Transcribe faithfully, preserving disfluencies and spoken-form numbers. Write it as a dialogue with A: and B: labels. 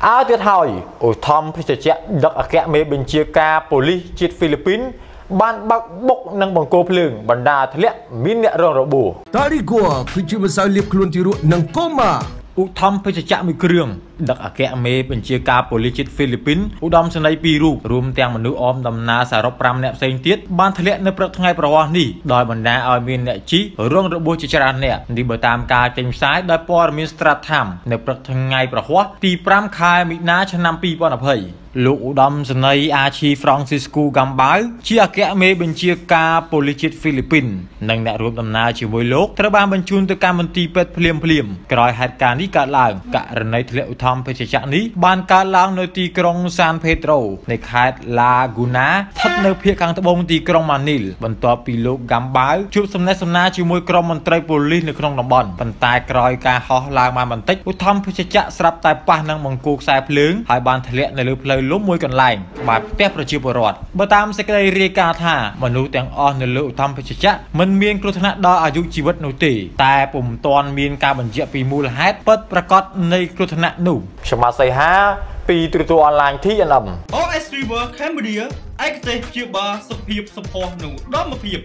A: ao tiết hỏi ủi thom phải chạy đọc ở kẹt mê bên chia ca police chiết Philippines ban bạc bốc nâng bằng cô phường bắn đà thế lẽ min nẹt rong rọ bù.
B: Tadi gua kerja besar liap keluar tiru nang koma.
A: ឧធម្មពេជ្ជចក្រមួយគ្រឿងដឹកអគ្គមេបញ្ជាការប៉ូលីសជាតិហ្វីលីពីនឧត្តមសេនីយ៍ពីររូបរួមទាំងមនុស្សអមដំណើរសរុប 5 នាក់ផ្សេងទៀតបានធ្លាក់នៅព្រឹកថ្ងៃប្រហ័សនេះដោយបណ្ដាលឲ្យមានអ្នកជិះរងរបួសជាច្រើនអ្នកនេះបើតាមការចេញផ្សាយដោយព័ត៌មាន Stratham នៅព្រឹកថ្ងៃប្រហ័សទី 5 ខែមិនិនាឆ្នាំ 2020 លោកឧត្តមសេនីយ៍អាឈី Francisco Gambau ជាអគ្គមេបញ្ជាការប៉ូលីសជាតិហ្វីលីពីននិងអ្នករួមដំណើរជាមួយលោកត្រូវបានបញ្ជូនទៅកម្មមន្ទីរពេទ្យភ្លាមៗក្រោយហេតុការណ៍នេះកើតឡើងករណីធ្លាក់ឧទ្ធម្ភាគចក្រនេះបានកើតឡើងនៅទីក្រុង San Pedro នៃខេត្ត Laguna ស្ថិតនៅភាគខាងត្បូងទីក្រុង Manil បន្ទាប់ពីលោក Gambau ជួបសំណេះសំណាលជាមួយក្រុមមន្ត្រីប៉ូលីសនៅក្នុងតំបន់ប៉ុន្តែក្រោយការហោះឡើងបានបន្តិចឧទ្ធម្ភាគចក្រស្រាប់តែប៉ះនឹងបង្គោលខ្សែភ្លើងហើយបានធ្លាក់នៅលើផ្លូវលំមួយកន្លែងក្បែរផ្ទះប្រជាពលរដ្ឋបើតាមសេចក្តីរាយការណ៍ថាមនុស្សទាំងអស់នៅលើឧទ្ធម្ភាគចក្រមិនមានគ្រោះថ្នាក់ដល់អាយុជីវិតនោះទេតែពុំទាន់មានការបញ្ជាក់ពីមូលហេតុពិតប្រាកដនៃគ្រោះថ្នាក់នោះខ្ញុំបាទសីហាពីទូរទស្សន៍អនឡាញ ที เอ็น เอ็ม
C: អូ เอส River Cambodia ឯកទេសព្យាបាលសុខភាពសម្ផស្សនិងឧត្តមភាព